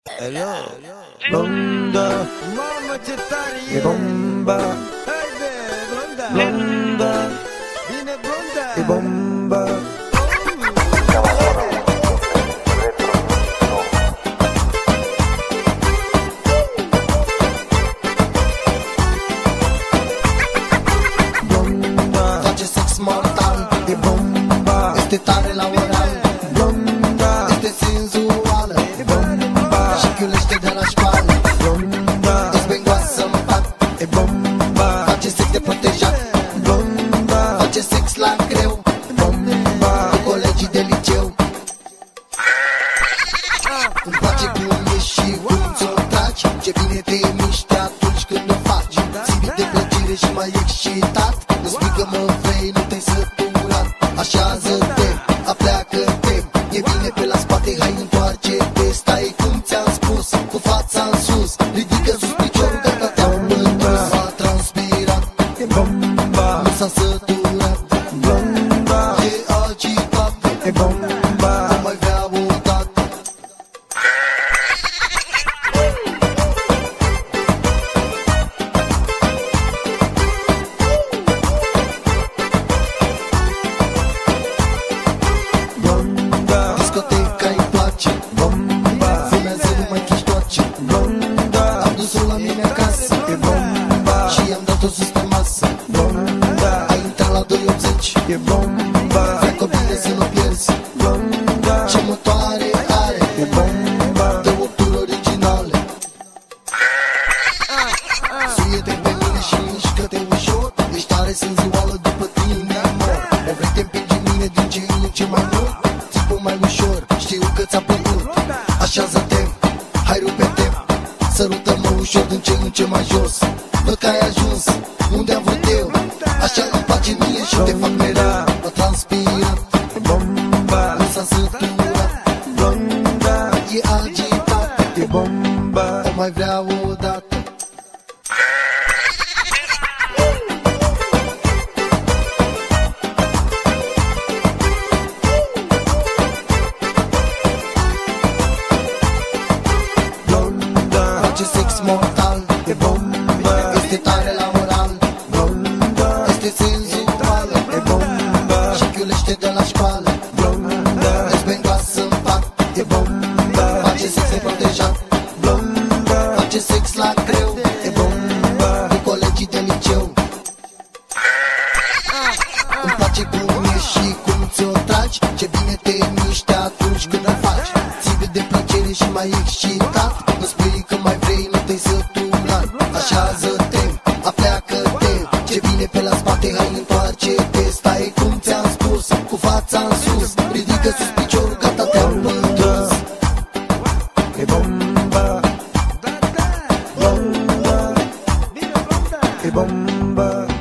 Hello, blonda, Mamma ce tare e bomba, Haide, blonda blonda, Bine blonda e bomba. Blonda, face sex mortal, e bomba, este tare la oral, blonda, este senzuală e bomba, și chiulește de la școală. blonda, Ești bengoasă în pat, e bomba, face sex de protejat, blonda, face sex la greu bomba, cu colegii de liceu. Îmi place cum ești și cum ți-o tragi, ce bine te miști atunci când o faci. Ține de plăcere și mai excitat, îmi spui că mă vrei, nu te-ai săturat. Așează-te, apleacă-te, e bine pe la spate, hai întoarce-te. Stai cum ți-am spus, cu fața în sus, ridică sus piciorul, gata te-am întors. S-a transpirat, e bomba, nu s-a săturat, blonda, e agitat, e bomba, o mai vrea o dată. blonda, Discoteca îi place, bomba, fumează numai chiștoace. blonda, Am dus-o la mine acasă e bomba, și i-am dat-o sus pe masă. blonda, A intrat la 280, e bomba, fac o bine să nu pierzi. blonda, Ce motoare are, e bomba, de 8 ori originale. Suie-te pe mine și mișcă-te ușor, ești tare senzuală, după tine mor. O vrei te împingi mine din ce în ce mai mult, țipă mai ușor, știu că ți-a plăcut. Așează-te, hai rupe-te, sărută-mă ușor din ce în ce mai jos. Văd că ai ajuns unde am vrut eu, așa îmi place mie și te fac mereu. Mă transpirat, e bomba, nu s-a săturat, blonda, e agitat, e bomba, o mai vrea o dată. blonda, Face sex mortal, e bomba, este tare la oral, blonda, este senzuală e bomba, și chiulește de la școală. blonda, Ești bengoasă în pat, e bomba, face sex neprotejat, blonda, face sex la greu e bomba, cu colegii de liceu. Îmi place cum ești și cum ți-o tragi, ce bine te miști atunci când o faci. Ține de plăcere și mai excitat, îmi spui că mai vrei, nu te-ai săturat. Așează-te, apleacă-te, ce bine pe la spate, hai întoarce-te. Stai cum ți-am spus, cu fața în sus, ridică sus piciorul, gata te-am întors. e bomba, Da, da blonda, Bine blonda e bomba.